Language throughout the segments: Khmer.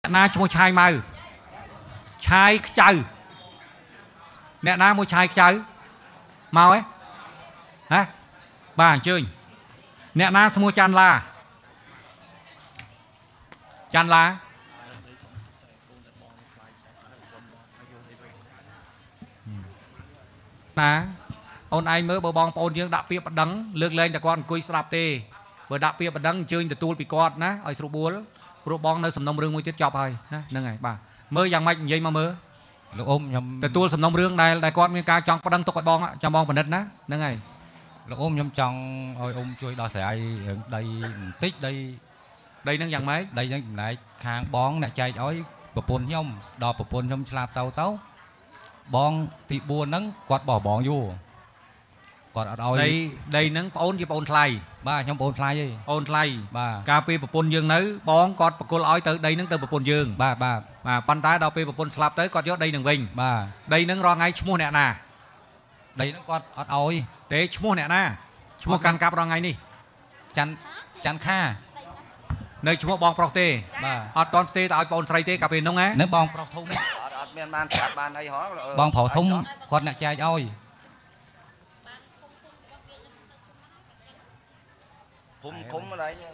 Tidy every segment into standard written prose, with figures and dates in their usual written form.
na cho một chai màu chai chai nè na một chai chai màu ấy hả bà chơi nè na mua chan la ná ôn anh mới bờ bong ôn dương đạp bia bật đắng lược lên cho con cùi sạp tê vừa đạp bia bật đắng chơi từ tu bị con ná ở số búa pro bong nơi sầm nông rương mới tiết chọc rồi nè ngày bà mới giang mạch vậy mà mơ lúc ôm nhầm từ tu sầm nông rương đây đại con miếng ca chọn bật đắng tục bong á cho bong bật đất ná nè ngày lúc ôm nhầm trong ôi ôm chui đo sẽ ai đây tích đây nó giang mấy đây nó lại khang bong lại chạy ói bờ pôn nhom đò bờ pôn nhom slap tàu tàu bong thì buồn nắng quạt bỏ bong vô quạt ở đâu đây nắng ôn chứ ôn thay ba nhom ôn thay ba cà phê bờ pôn dương nấy bong quạt bờ cô ói tới đây nắng từ bờ pôn dương ba mà pan tái đào phê bờ pôn slap tới quạt gió đây nằng vinh ba đây nắng ro ngay mua nè nà đây nó quạt ở oi thế mua nè na mua can cáp ro ngay đi chăn kha nơi chúng bong prok tê ở toàn tê tại bong trai tê cà phê nông á nếu bong prok thung bong phổ thung con nè trai ôi phum ở đây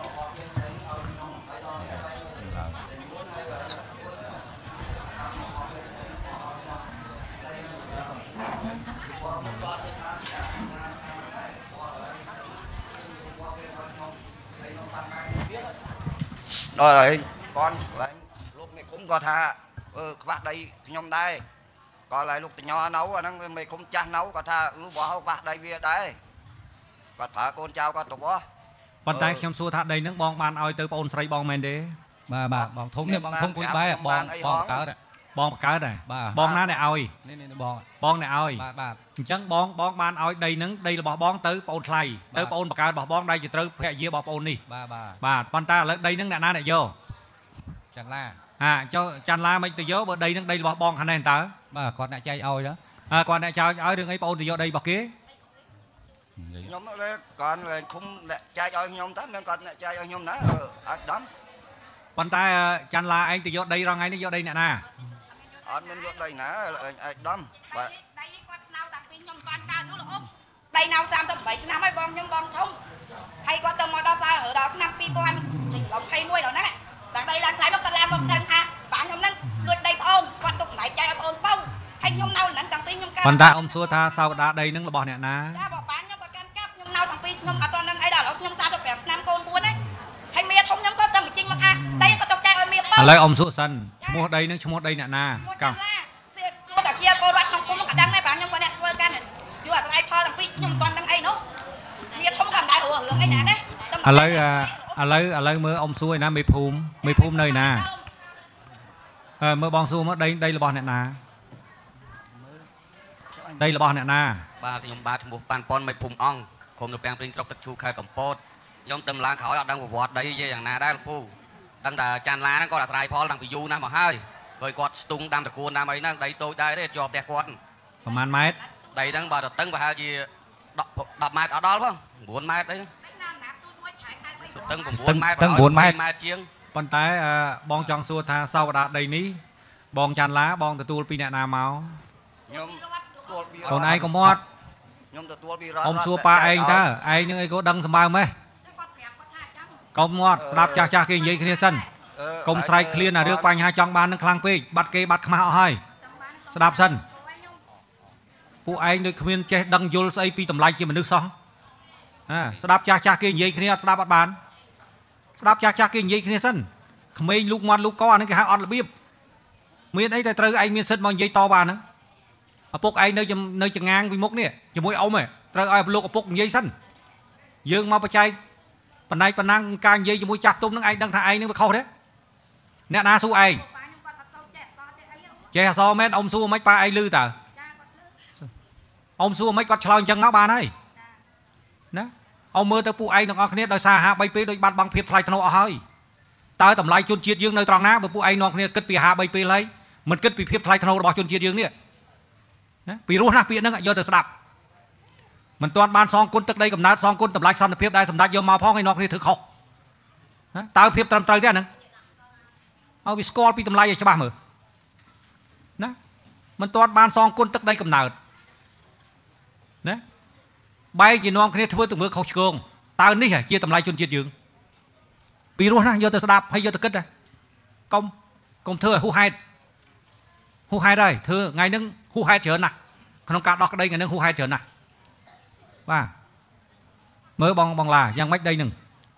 rồi con lại lúc này cũng có tha các bạn đây nhom đây còn lại lúc từ nhỏ nấu nó mày cũng chăn nấu có tha lúc bỏ hậu bạc đây về đây còn thả con trao con tục quá bàn tay trong xua thắt đây nước bong ban oi tới bong sấy bong men đế bà bong thúng này bong thúng cuối bái bong cá đấy bong cá này bong ná này oi bong này oi chẳng bong ban oi đây nứng đây là bỏ bong tới bong thay tới bong bạc cá bỏ bong đây chỉ tới phẹ dưa bỏ bong đi bà bàn ta là đây nứng nè ná này vô chăn la cho chăn la mấy từ dấu bờ đây nứng đây là bỏ bong hành này tớ bà còn lại chay oi đó còn lại chào oi đừng ấy bong từ vô đây bỏ kia nhóm đó còn là không trai ơi nhóm tắm nên còn trai ơi nhóm ná đấm bàn tay chăn la anh từ vô đây ra ngay đi vô đây nè nè anh nên vô đây nè đấm đây nào xem xong 7 năm mấy bom nhưng bom không hay có tâm mà đo sai ở đó năm pi con lộc hay nuôi đó nè tại đây là lại nó cần làm một lần ha bạn nhómนั้นngười đây ôm con tục lại trai ôm bao hay nhóm nào nắng tăng tin nhóm cao bàn tay ông xua tha sao đã đây nâng là bỏ nè nè nhóm nào tăng tin nhóm ở toànนั้นấy đó là nhóm sao cho bèo năm con buôn đấy hay mía thông nhóm có tâm bị chinh mà tha đây có tục trai ơi mía bao lấy ông xua sân mua đây nâng mua đây nè nè cao cả kia cô đoạt không cũng có đăng này bạn nhóm có nè thôi can này vừa ai phơi tăng tin nhóm toàn đăng ấy nữa mía thông cần đại hưởng ấy nè đấy lấy mưa ông xua nè mày phum nơi nè mưa bong xua đây là bò nè nè đây là bò nè nè ba thì nhóm ba thì một bàn pon mày phum ong cùng được bèn prin sọc tật chu khai cầm pot nhóm tầm lá khỏi đang vọt đây vềอย่างnào đây là phu đang là tràn lá nó có là sai pol đang bị du nam mà hai rồi quạt tung đam tật cuốn nam ấy đang đây tôi đây để chọp đẹp quạt ประมาณmét đây đang bảo tật tấn và hai gì đập mét ở đó không 4 mét đấy tấn 4 mét chiêng bàn tay bong chọn xua tha sau đã đầy ní bong tràn lá bong từ tu pi nè nào máu còn ai có mót ông xua pa anh ta ai những ai có đăng sầm bao mấy công mót đạp cha kia vậy kia sân công sai clear là được banh hai trong ban nó khang pi bắt cây bắt khmao hai đạp sân phụ anh được khuyên che đăng vô xây pi tầm lai chỉ mình nước xong đạp cha kia vậy kia đạp bắt bàn đạp cha kia vậy kia sân mình lúc ngoan lúc có anh cái hai on là biết miền ấy trời anh miền sân bằng dây to bàn nữa bốc anh nơi chừng ngang với mốc nè chỉ mỗi ống này trời ơi lúc bốc dây xanh dương mau chay phần này phần năng càng dây chỉ mỗi chặt tôm nó anh đang thả anh nó khâu đấy nè na su anh che so mấy ông su mấy pa anh lư tờ ông su mấy con tròn chân áo bàn ấy nè ông mơ tới phụ anh nó nghe đòi xa hạ bay pê đôi bắt bằng phiệt thay thằng hơi tới tầm lai chôn chiết dương nơi tròn ná phụ anh nó nghe cất bị hạ bay pê lấy mình cất bị phiệt thay thằng bỏ chôn chiết dương nè vìรู้นะเปียนึงโยนแต่สลับมันตอนบ้านซองก้นตึกได้กับน้าซองก้นตำลายซ้ำเพียบได้สำนักโยมมาพ่อให้นอกนี่ถือเขาตาเพียบตามใจได้นึงឲ្យវាស្គាល់ពីតម្លៃឲ្យច្បាស់មើលណាមិនទាន់បានសងគុណទឹកដីកំណើតណាបែរជានាំគ្នាធ្វើទៅមើលខុសឆ្គងតើនេះជាតម្លៃជនជាតិយើងពីរោះណាយកទៅស្ដាប់ហើយយកទៅគិតកុំធ្វើឲ្យហួសហេតុហើយធ្វើថ្ងៃហ្នឹងហួសហេតុច្រើនណាស់ក្នុងការដោះក្តីថ្ងៃហ្នឹងហួសហេតុច្រើនណាស់បាទមើលបងឡាយ៉ាងម៉េចដីហ្នឹង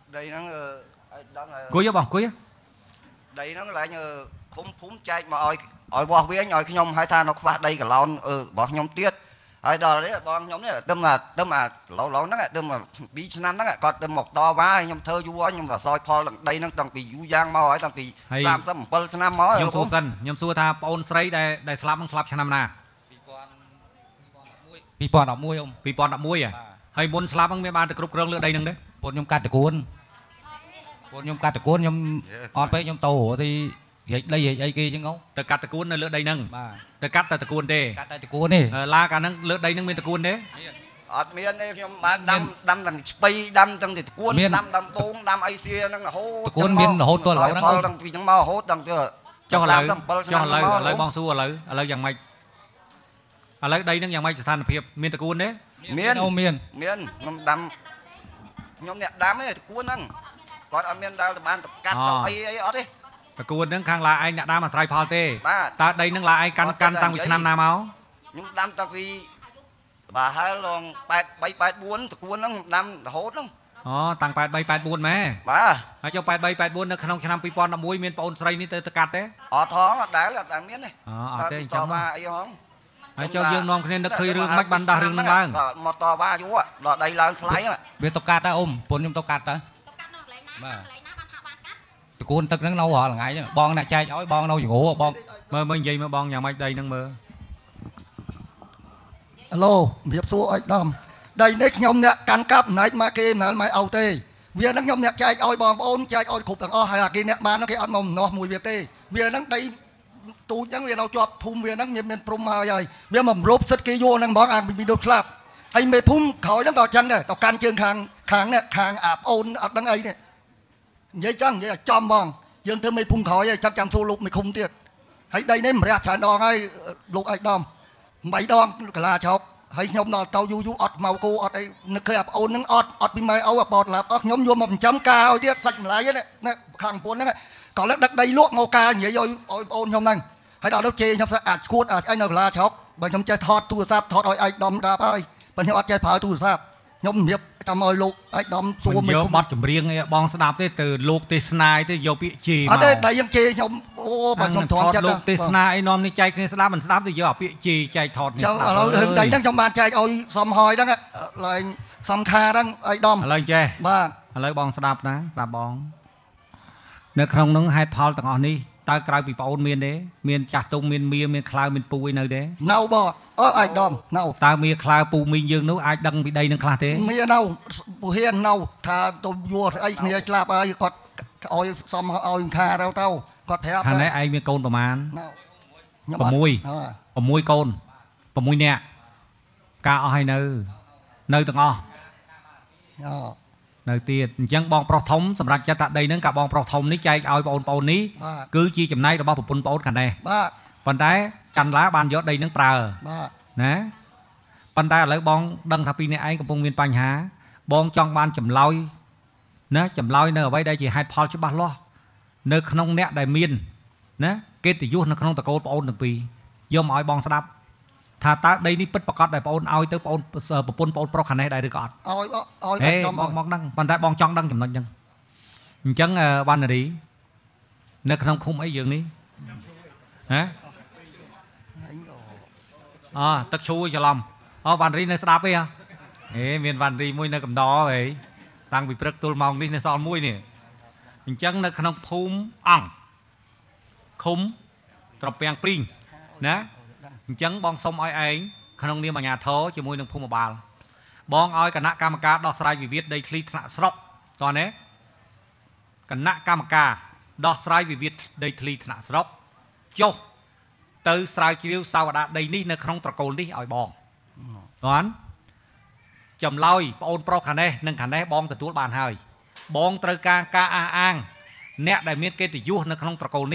គួយបងគួយដីហ្នឹងឡើងឃុំភូមិចែកមកឲ្យបោះវិញឲ្យខ្ញុំហើយថានៅខ្វះដីកឡោនរបស់ខ្ញុំទៀតហើយដល់នេះបងខ្ញុំនេះទឹមអាឡូហ្នឹងទឹម2ឆ្នាំហ្នឹងគាត់ទឹមមកតវ៉ាខ្ញុំធ្វើយូរខ្ញុំក៏សោយផលដីហ្នឹងតាំងពីយូរយ៉ាងមកហើយតាំងពី37ឆ្នាំមកខ្ញុំសួរសិនខ្ញុំសួរថាប្អូនស្រីដែលស្លាប់ហ្នឹងស្លាប់ឆ្នាំណា2011ហើយមុនស្លាប់ហ្នឹងមានបានទៅគ្រប់គ្រងលើដីហ្នឹងទេបងខ្ញុំកាត់តកួនខ្ញុំអត់ពេកខ្ញុំតោទីរែកដីរែកអីគេចឹងទៅកាត់តកួននៅលើដីហ្នឹងទៅកាត់តែតកួនទេកាត់តែតកួនទេឡាកាលហ្នឹងលើដីហ្នឹងមានតកួនទេអត់មានទេខ្ញុំបានដាំទាំងស្ពៃដាំទាំងតកួនដាំដងដាំអីសៀហ្នឹងរហូតតកួនមានរហូតទល់ឥឡូវហ្នឹងតាំងពីហ្នឹងមករហូតដល់ទៅចុះឥឡូវបងសួរឥឡូវយ៉ាងម៉េចឥឡូវដីហ្នឹងយ៉ាងម៉េចស្ថានភាពមានតកួនទេមានខ្ញុំដាំខ្ញុំអ្នកដាំឯតកួនហ្នឹងគាត់អត់មានដល់បានទៅកាត់ទៅអីអត់ទេតកួនហ្នឹងខាងឡាឯងអ្នកដាំអត្រៃផលទេតើដីហ្នឹងឡាឯងកាន់តាំងពីឆ្នាំណាមកខ្ញុំដាំតាំងពីបាទហើយឡង83 84តកួនហ្នឹងដាំរហូតហ្នឹងតាំង83 84ម៉ែបាទហើយចុះ83 84នៅក្នុងឆ្នាំ2011មានប្អូនស្រីនេះទៅកាត់ទេអត់ហងអត់ដែលមានទេអត់ទេអញ្ចឹងអីហងហើយចុះយើងនាំគ្នានឹកឃើញរឿងមិនបានដោះរឿងហ្នឹងឡើងមកតវ៉ាយូរដល់ដីឡើងថ្លៃវាទៅកាត់តើអ៊ំប្រពន្ធខ្ញុំទៅកាត់តើបាទតកូនទឹកហ្នឹងនៅរាល់ថ្ងៃហ្នឹងបងអ្នកចែកឲ្យបងនៅចង្រោបងមើលនិយាយមើលបងយ៉ាងម៉េចដីហ្នឹងមើលអាឡូជំរាបសួរអុយដំដីនេះខ្ញុំអ្នកកាន់កាប់ណែកមកគេមិនមកអោទេវាហ្នឹងខ្ញុំអ្នកចែកឲ្យបងប្អូនចែកឲ្យគ្រប់ទាំងអស់ហើយអាគេអ្នកបានគេអត់មកម្នាស់មួយវាទេវាហ្នឹងដីទូចហ្នឹងវានៅជាប់ភូមិវាហ្នឹងមានព្រំហើយវាមករົບសិតគេយកហ្នឹងហ្មងអាមីដូចស្លាប់ហើយមេភូមិក្រោយហ្នឹងក៏អញ្ចឹងដែរទៅកាន់ជើងខាងនេះខាងអាប្អូនអត់ដឹងអីនេះនិយាយចឹងនិយាយឲ្យចំហ្មងយើងធ្វើមេភូមិក្រោយហើយចាំសួរលោកមេឃុំទៀតហើយដីនេះម្រះច្រើនដងហើយលោកឯកដំ8ដងកលាឆោកហើយខ្ញុំដល់ទៅយូរអត់មកគោអត់អីនឹកឃើញអាប្អូនហ្នឹងអត់ពីម៉ែអូអាបតឡាប់អស់ខ្ញុំយកមកចិញ្ចឹមការឲ្យទៀតសាច់ម្លាយហ្នឹងខាងប្រពន្ធហ្នឹងក៏លើកដឹកដីលក់មកការនិយាយឲ្យប្អូនខ្ញុំហ្នឹងហើយដល់ទៅជេរខ្ញុំស្អាចឈួតអាចអីនៅកលាឆោកបើខ្ញុំចេះថតទូរស័ព្ទថតឲ្យឯកដំដាប់ហើយបើខ្ញុំអត់ចេះប្រើទូរស័ព្ទខ្ញុំជំរាបតាមឲ្យលោកឯកដំសួរមិនយកបត់ចម្រៀងបងស្ដាប់ទេទៅលោកទេសនាទេយកពាក្យជេរមកអត់ទេតែយើងជេរខ្ញុំអូបើខ្ញុំធន់ចិត្តលោកទេសនាអីនាំនេះចែកគ្នាស្ដាប់មិនស្ដាប់ទៅយកពាក្យជេរចែកថតនេះស្ដាប់ឥឡូវរឿងដីហ្នឹងខ្ញុំបានចែកឲ្យសំហយហ្នឹងឡើងសំខាហ្នឹងឯកដំឥឡូវចេះបាទឥឡូវបងស្ដាប់ណាស្ដាប់បងនៅក្នុងហ្នឹងហេតុផលទាំងអស់នេះតើក្រៅពីប្អូនមានទេមានចាស់ទុំមានមៀមានខ្លៅមានពូអីនៅទេនៅបងឯកដំនៅតើមានខ្លៅពូមីងយើងនោះអាចដឹងពីដីនឹងខ្លះទេមាននៅពូហ៊ាននៅថាទៅយកអីគ្នាឆ្លាប់ហើយគាត់ឲ្យសំឲ្យខាទៅគាត់ប្រាប់ខាងនេះឯងមានកូនប្រមាណ6កូន6នាក់ការអស់ហើយនៅទាំងអស់នៅទៀតអញ្ចឹងបងប្រុសធំសម្រាប់ចិត្តដីហ្នឹងកាបងប្រុសធំនេះចែកឲ្យបងប្អូននេះគឺជាចំណាយរបស់ប្រពន្ធប្អូនខាងនេះបាទប៉ុន្តែច័ន្ទឡាបានយកដីហ្នឹងប្រើបាទណាប៉ុន្តែឥឡូវបងដឹងថាពីនេះឯងកំពុងមានបញ្ហាបងចង់បានចម្លើយណាចម្លើយនៅអ្វីដែលជាហេតុផលច្បាស់លាស់នៅក្នុងអ្នកដែលមានណាកិត្តិយសនៅក្នុងតកូលប្អូនទាំងពីរយកមកឲ្យបងស្ដាប់ថាតើដីនេះពិតប្រកបដែលបងអូនឲ្យទៅបងអូនប្រពន្ធបងអូនប្រុសខាងនេះដែរឬក៏អត់ឲ្យបងដឹងប៉ុន្តែបងចង់ដឹងចំណុចហ្នឹងអញ្ចឹងវណ្ណរីនៅក្នុងឃុំអីយើងនេះហ៎ទឹកឈូច្រឡំវណ្ណរីនៅស្ដាប់ទេមានវណ្ណរីមួយនៅកំដរហីតាំងពីព្រឹកទល់ម៉ោងនេះនៅសល់មួយនេះអញ្ចឹងនៅក្នុងភូមិអង្គឃុំត្រពាំងព្រីងណាអញ្ចឹងបងសុំឲ្យឯងក្នុងនាមអាជ្ញាធរជាមួយនឹងភូមិបាលបងឲ្យគណៈកម្មការដោះស្រាយវិវាទដីធ្លីថ្នាក់ស្រុកតើណាគណៈកម្មការដោះស្រាយវិវាទដីធ្លីថ្នាក់ស្រុកចុះទៅស្រាវជ្រាវសាវតាដីនេះនៅក្នុងត្រកូលនេះឲ្យបងតើចម្លើយបងអូនប្រុសខាងនេះនិងខាងនេះបងទទួលបានហើយបងត្រូវការអះអាងអ្នកដែលមានកិត្តិយសនៅក្នុងត្រកូលនេះ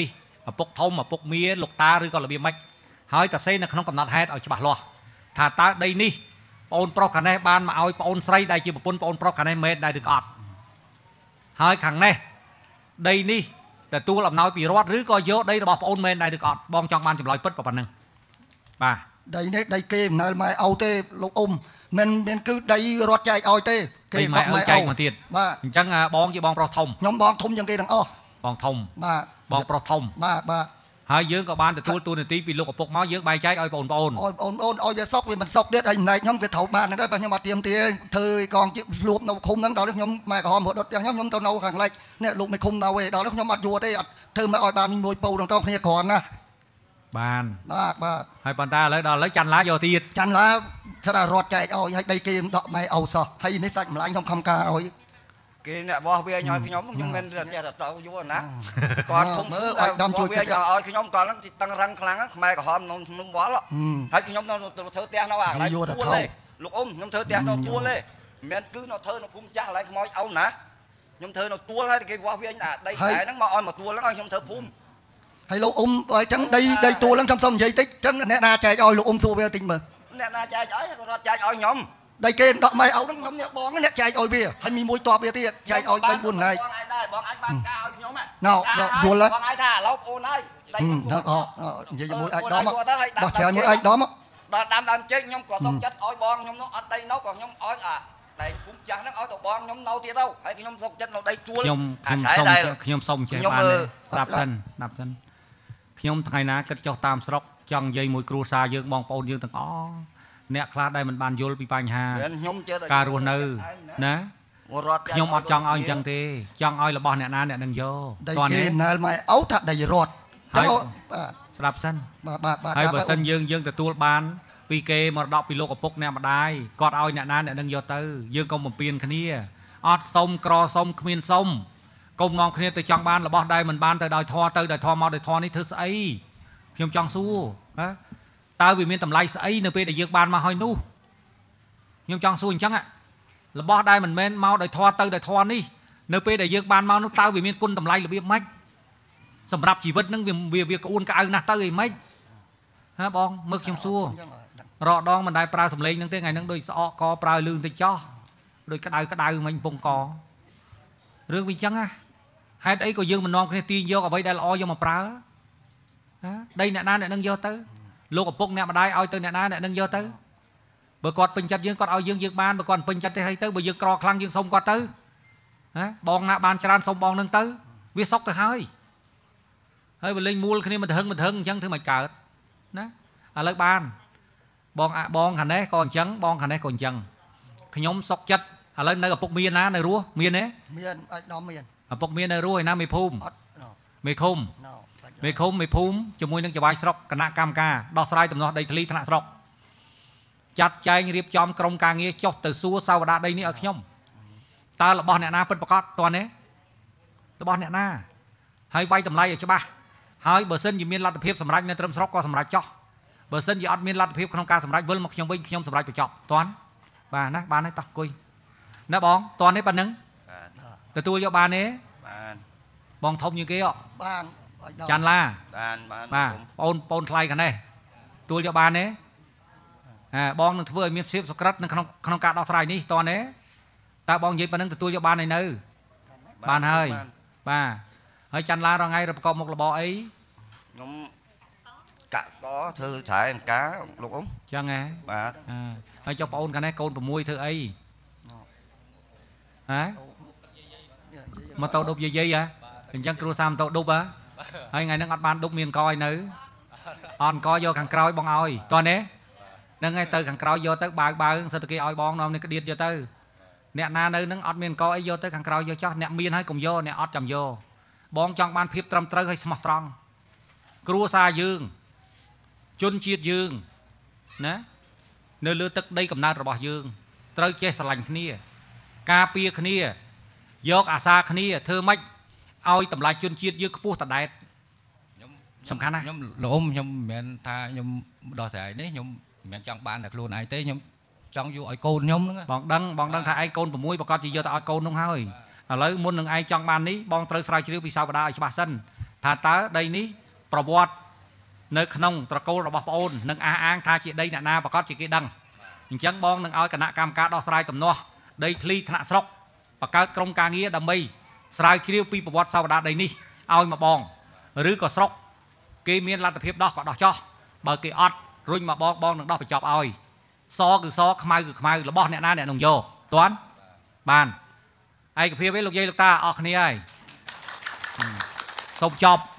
ពុកធំឪពុកមាលោកតាឬក៏របៀបម៉េចហើយតាសេនៅក្នុងកំណត់ហេតុឲ្យច្បាស់លាស់ថាតើដីនេះបងអូនប្រុសខាងនេះបានមកឲ្យបងអូនស្រីដែលជាប្រពន្ធបងអូនប្រុសខាងនេះមែនដែរឬក៏អត់ហើយខាងនេះដីនេះទទួលអំណោយពីរដ្ឋឬក៏យកដីរបស់បងអូនមែនដែរឬក៏អត់បងចង់បានចម្លើយពិតប៉ុណ្ណឹងបាទដីនេះដីគេមិនណែម៉ែឲ្យទេលោកអ៊ុំមិនគឺដីរដ្ឋចែកឲ្យទេគេបោកម៉ែឲ្យចែកមកទៀតបាទអញ្ចឹងបងជាបងប្រុសធំខ្ញុំបងធំជាងគេទាំងអស់បងធំបាទបងប្រុសធំបាទហើយយើងក៏បានទទួលតួនាទីពីលោកឪពុកមកយើងបែងចែកឲ្យបងប្អូនឲ្យវាសុកវាមិនសុកទៀតហើយម្លែកខ្ញុំវាត្រូវបានដែរបើខ្ញុំអត់ទៀមទាធ្វើកងជាលួបនៅឃុំហ្នឹងដល់ខ្ញុំម៉ែក្រហមរត់ដុតខ្ញុំទៅនៅខាងលិចនេះលោកមិនឃុំនៅឯដល់ខ្ញុំអត់យួរទេអត់ធ្វើមកឲ្យបានមួយពូទាំងតគ្នាគ្រាន់ណាបានបាទហើយប៉ុន្តែឥឡូវដល់ឥឡូវចាន់ឡាយកទៀតចាន់ឡាស្រាប់រត់ចែកឲ្យដីគេដកម៉ែអោសោះហើយនេះសាច់ម្លាញ់ខ្ញុំខំការឲ្យគេអ្នកបោះវាឲ្យខ្ញុំមិនចេះតែទៅយល់ណាគាត់ធំមើលឲ្យដំជួយវាឲ្យខ្ញុំគាត់ហ្នឹងតឹងរឹងខ្លាំងខ្មែរក្រហមក្នុងវល់ហើយខ្ញុំនៅធ្វើផ្ទះនៅអាកន្លែងទួលទេលោកអ៊ំខ្ញុំធ្វើផ្ទះនៅទួលទេមិនមែនគឺនៅធ្វើនៅភូមិចាស់កន្លែងខ្មោចអោណាខ្ញុំធ្វើនៅទួលហើយគេបោះវាអាដីតែហ្នឹងមកឲ្យមកទួលហ្នឹងឲ្យខ្ញុំធ្វើភូមិហើយលោកអ៊ំអញ្ចឹងដីទួលហ្នឹងខ្ញុំសុំនិយាយតិចអញ្ចឹងអ្នកណាចែកឲ្យលោកអ៊ំសួរវាតិចមើលអ្នកណាចែកឲ្យរត់ចែកឲ្យខ្ញុំដីគេដកម៉ែអោហ្នឹងខ្ញុំអ្នកបងអ្នកចែកឲ្យវាហើយមានមួយតបវាទៀតចែកឲ្យ3 4ថ្ងៃបងអាចដែរបងអាចបានការឲ្យខ្ញុំណ៎យល់បងអាចថាឥឡូវអូនហើយដីនិយាយជាមួយអាចដំបោះច្រើនមួយអាចដំដល់ដើមចេញខ្ញុំក៏សុំចិត្តឲ្យបងខ្ញុំនោះអត់ដីនោះក៏ខ្ញុំឲ្យអាដីភូមិចាស់ហ្នឹងឲ្យទៅបងខ្ញុំនៅទៀតទៅហើយខ្ញុំសុំចិត្តនៅដីទួលខ្ញុំសុំចេះបានស្ដាប់សិនខ្ញុំថ្ងៃណាគិតចុះតាមស្រុកចង់និយាយមួយគ្រួសារយើងបងប្អូនយើងទាំងអស់អ្នកខ្លះដែលមិនបានយល់ពីបញ្ហាការរស់នៅណាខ្ញុំអត់ចង់ឲ្យអញ្ចឹងទេចង់ឲ្យរបស់អ្នកណាអ្នកនឹងយកតើគេណែលម៉ែអូថាដីរត់ហើយស្ដាប់សិនបាទហើយបើសិនយើងទទួលបានពីគេមរតកពីលោកឪពុកអ្នកម្ដាយគាត់ឲ្យអ្នកណាអ្នកនឹងយកទៅយើងកុំបំពេញគ្នាអត់សុំក្រសុំគ្មានសុំកុំនាំគ្នាទៅចង់បានរបស់ដែលមិនបានទៅដោយធម៌ទៅដោយធម៌មកដោយធម៌នេះធ្វើស្អីខ្ញុំចង់សួរណាតើវាមានតម្លៃស្អីនៅពេលដែលយើងបានមកហើយនោះខ្ញុំចង់សួរអញ្ចឹងរបស់ដែលមិនមែនមកដោយធម៌ទៅដោយធម៌នេះនៅពេលដែលយើងបានមកនោះតើវាមានគុណតម្លៃរបៀបម៉េចសម្រាប់ជីវិតនឹងវាក្អួនក្អៅណាស់ទៅអីម៉េចហ៎បងមើលខ្ញុំសួររកដងមិនដែលប្រើសម្លេងនឹងទេថ្ងៃហ្នឹងដូចស្អកកប្រើលឿងទៅចោះដូចក្តៅមិញពងករឿងវាអញ្ចឹងហេតុអីក៏យើងមិននាំគ្នាទាញយកអ្វីដែលល្អយកមកប្រើដីអ្នកណាអ្នកនឹងយកទៅលោកឪពុកអ្នកម្ដាយឲ្យទៅអ្នកណាអ្នកនឹងយកទៅបើគាត់ពេញចិត្តយើងគាត់ឲ្យយើងបានបើគាត់ពេញចិត្តទេហើយទៅបើយើងក្រខ្លាំងយើងសុំគាត់ទៅណាបងណាបានច្រើនសុំបងនឹងទៅវាសុកទៅហើយបើលេងមូលគ្នាមិនធឹងអញ្ចឹងធ្វើមិនកើតណាឥឡូវបានបងខាងនេះក៏អញ្ចឹងបងខាងនេះក៏អញ្ចឹងខ្ញុំសុកចិត្តឥឡូវនៅឪពុកមានណានៅរស់មានទេមានអាចដំមានឪពុកមាននៅរស់ឯណាមេភូមិមេឃុំមេភូមិជាមួយនឹងចៅហ្វាយស្រុកគណៈកម្មការដោះស្រាយដំណោះដីធ្លីថ្នាក់ស្រុកចាត់ចែងរៀបចំក្រុមការងារចុះទៅសួរសាវតាដីនេះឲ្យខ្ញុំតើរបស់អ្នកណាពិតប្រាកដតើនេះរបស់អ្នកណាហើយវាយតម្លៃឲ្យច្បាស់ហើយបើសិនជាមានលទ្ធភាពសម្រេចនៅត្រឹមស្រុកក៏សម្រេចចោះបើសិនជាអត់មានលទ្ធភាពក្នុងការសម្រេចវិលមកខ្ញុំវិញខ្ញុំសម្រេចបញ្ចប់តើបាទណាបានហើយតោះអង្គុយណាបងតើនេះប៉ុណ្ណឹងទទួលយកបានទេបានបងធំជាងគេបានចាន់ឡាបាទបងថ្លៃខាងនេះទួលយកបានទេបងនឹងធ្វើឲ្យមានភាពសុក្រិតនៅក្នុងការដោះស្រាយនេះតើទេតើបងនិយាយប៉ុណ្ណឹងទទួលយកបានហើយនៅបានហើយបាទហើយចាន់ឡារងថ្ងៃប្រកបមុខរបរអីខ្ញុំកាក់កធ្វើស្រែអង្ការលោកអ៊ំចឹងហ៎បាទហើយចុះបងអូនខាងនេះកូន6ធ្វើអីហ៎មកតោដប់យាយហ៎អញ្ចឹងគ្រួសារមកតោដប់ហ៎ហើយថ្ងៃហ្នឹងអត់បានដប់មានកឲ្យនៅអត់អង្គយកខាងក្រោយបងឲ្យតើនេះហ្នឹងហើយទៅខាងក្រោយយកទៅបើសិតតែគេឲ្យបងនាំនេះក្តៀតយកទៅអ្នកណានៅហ្នឹងអត់មានកអីយកទៅខាងក្រោយយកចោះអ្នកមានហើយកុំយកអ្នកអត់ចាំយកបងចង់បានភាពត្រឹមត្រូវហើយស្មោះត្រង់គ្រួសារយើងជនជាតិយើងណានៅលើទឹកដីកំណើតរបស់យើងត្រូវចេះស្រឡាញ់គ្នាការពារគ្នាយកអាសាគ្នាធ្វើម៉េចឲ្យតម្លៃជនជាតិយើងខ្ពស់តដែតខ្ញុំសំខាន់ណាស់ខ្ញុំលោកអ៊ំខ្ញុំមិនមែនថាខ្ញុំដោះស្រាយនេះខ្ញុំមិនមែនចង់បានតែខ្លួនឯងទេខ្ញុំចង់យកឲ្យកូនខ្ញុំហ្នឹងបងដឹងថាឯងកូន6ប្រកាសជាយកទៅឲ្យកូននោះហើយឥឡូវមុននឹងឯងចង់បាននេះបងត្រូវស្រាវជ្រាវពីសាវតាឲ្យច្បាស់សិនថាតើដីនេះប្រវត្តិនៅក្នុងត្រកូលរបស់ប្អូននឹងអះអាងថាជាដីអ្នកណាប្រកាសជាគេដឹងអញ្ចឹងបងនឹងឲ្យគណៈកម្មការដោះស្រាយទំនាស់ដីធ្លីថ្នាក់ស្រុកបង្កើតក្រុមការងារដើម្បីស្រាវជ្រាវពីប្រវត្តិសាវតាដីនេះឲ្យមកបងឬក៏ស្រុកគេមានលទ្ធភាពដោះក៏ដោះចោះបើគេអត់រុញមកបងនឹងដោះបញ្ចប់ឲ្យសគឺសខ្មៅគឺខ្មៅរបស់អ្នកណាអ្នកនឹងយកតាន់បានឯកភាពឯងលោកយាយលោកតាអស់គ្នាហើយសូមចប់